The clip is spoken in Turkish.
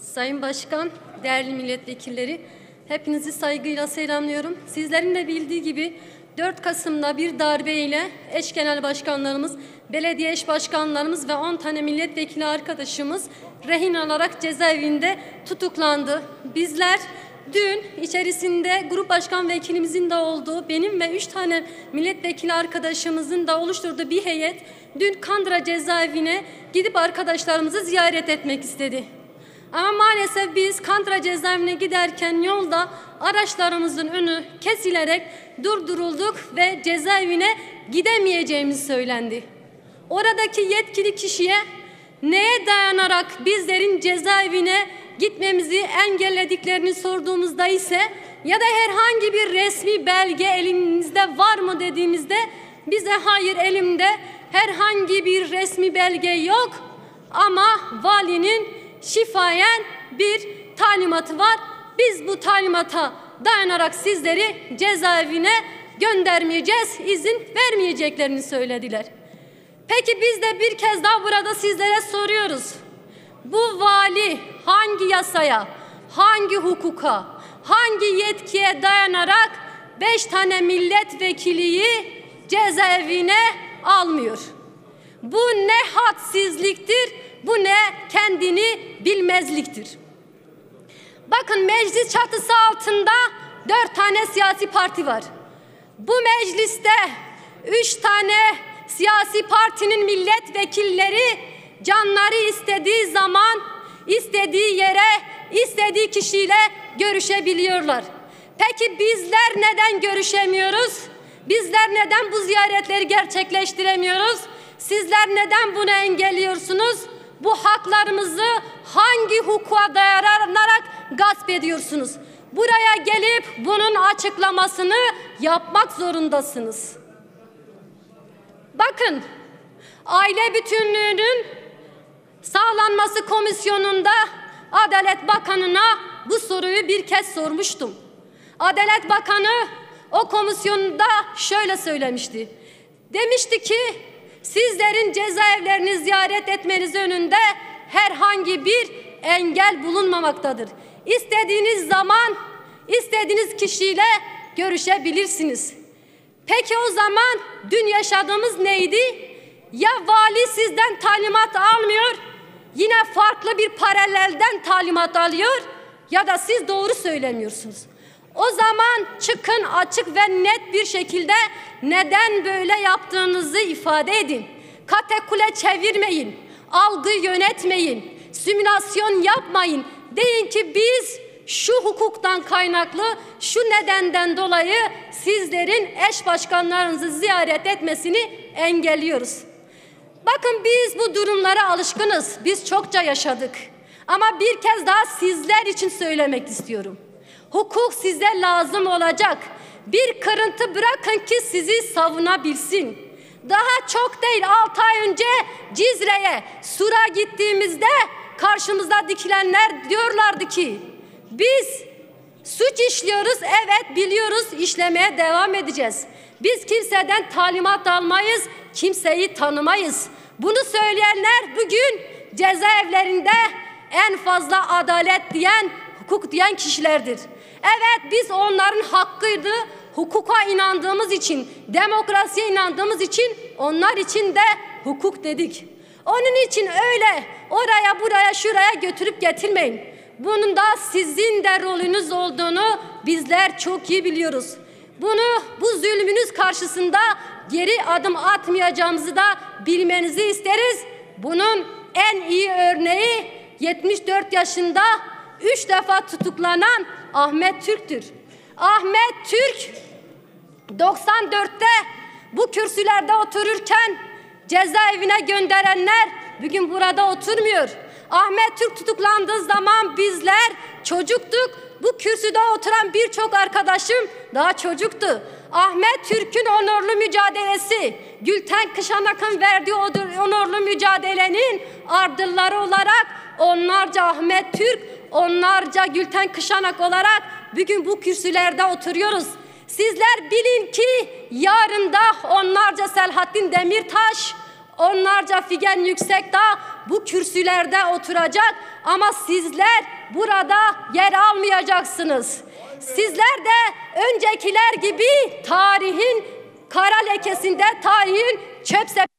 Sayın Başkan, değerli milletvekilleri, hepinizi saygıyla selamlıyorum. Sizlerin de bildiği gibi 4 Kasım'da bir darbeyle eş genel başkanlarımız, belediye eş başkanlarımız ve 10 tane milletvekili arkadaşımız rehin alarak cezaevinde tutuklandı. Bizler dün içerisinde grup başkan vekilimizin de olduğu, benim ve 3 tane milletvekili arkadaşımızın da oluşturduğu bir heyet dün Kandıra cezaevine gidip arkadaşlarımızı ziyaret etmek istedi. Ama maalesef biz Kandıra cezaevine giderken yolda araçlarımızın önü kesilerek durdurulduk ve cezaevine gidemeyeceğimiz söylendi. Oradaki yetkili kişiye neye dayanarak bizlerin cezaevine gitmemizi engellediklerini sorduğumuzda ise ya da herhangi bir resmi belge elimizde var mı dediğimizde bize hayır, elimde herhangi bir resmi belge yok ama valinin şifayen bir talimatı var. Biz bu talimata dayanarak sizleri cezaevine göndermeyeceğiz, izin vermeyeceklerini söylediler. Peki biz de bir kez daha burada sizlere soruyoruz. Bu vali hangi yasaya, hangi hukuka, hangi yetkiye dayanarak 5 tane milletvekiliyi cezaevine almıyor? Bu ne hadsizliktir, bu ne kendini bilmezliktir. Bakın, meclis çatısı altında 4 tane siyasi parti var. Bu mecliste 3 tane siyasi partinin milletvekilleri canları istediği zaman, istediği yere, istediği kişiyle görüşebiliyorlar. Peki bizler neden görüşemiyoruz? Bizler neden bu ziyaretleri gerçekleştiremiyoruz? Sizler neden bunu engelliyorsunuz? Bu haklarımızı hangi hukuka dayanarak gasp ediyorsunuz? Buraya gelip bunun açıklamasını yapmak zorundasınız. Bakın, aile bütünlüğünün sağlanması komisyonunda Adalet Bakanı'na bu soruyu bir kez sormuştum. Adalet Bakanı o komisyonda şöyle söylemişti. Demişti ki, sizlerin cezaevlerini ziyaret etmeniz önünde herhangi bir engel bulunmamaktadır. İstediğiniz zaman, istediğiniz kişiyle görüşebilirsiniz. Peki o zaman dün yaşadığımız neydi? Ya vali sizden talimat almıyor, yine farklı bir paralelden talimat alıyor ya da siz doğru söylemiyorsunuz. O zaman çıkın açık ve net bir şekilde neden böyle yaptığınızı ifade edin. Katekule çevirmeyin, algı yönetmeyin, simülasyon yapmayın. Deyin ki biz şu hukuktan kaynaklı, şu nedenden dolayı sizlerin eş başkanlarınızı ziyaret etmesini engelliyoruz. Bakın, biz bu durumlara alışkınız. Biz çokça yaşadık. Ama bir kez daha sizler için söylemek istiyorum. Hukuk size lazım olacak. Bir kırıntı bırakın ki sizi savunabilsin. Daha çok değil, 6 ay önce Cizre'ye, Sur'a gittiğimizde karşımızda dikilenler diyorlardı ki biz suç işliyoruz, evet biliyoruz, işlemeye devam edeceğiz. Biz kimseden talimat almayız, kimseyi tanımayız. Bunu söyleyenler bugün cezaevlerinde en fazla adalet diyen, hukuk diyen kişilerdir. Evet, biz onların hakkıydı, hukuka inandığımız için, demokrasiye inandığımız için onlar için de hukuk dedik. Onun için öyle oraya buraya şuraya götürüp getirmeyin. Bunun da sizin de rolünüz olduğunu bizler çok iyi biliyoruz. Bu zulmünüz karşısında geri adım atmayacağımızı da bilmenizi isteriz. Bunun en iyi örneği 74 yaşında 3 defa tutuklanan Ahmet Türk'tür. Ahmet Türk 94'te bu kürsülerde otururken cezaevine gönderenler bugün burada oturmuyor. Ahmet Türk tutuklandığı zaman bizler çocuktuk. Bu kürsüde oturan birçok arkadaşım daha çocuktu. Ahmet Türk'ün onurlu mücadelesi, Gülten Kışanak'ın verdiği onurlu mücadelenin ardılları olarak onlarca Ahmet Türk, onlarca Gülten Kışanak olarak bugün bu kürsülerde oturuyoruz. Sizler bilin ki yarın da onlarca Selahattin Demirtaş, onlarca Figen Yüksekdağ bu kürsülerde oturacak ama sizler burada yer almayacaksınız. Sizler de öncekiler gibi tarihin kara lekesinde, tarihin çöp